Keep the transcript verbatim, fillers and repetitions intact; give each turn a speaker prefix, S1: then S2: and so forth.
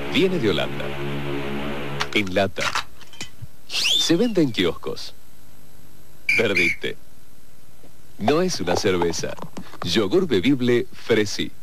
S1: Viene de Holanda. En lata. Se vende en kioscos. Perdiste. No es una cerveza. Yogur bebible Fresi.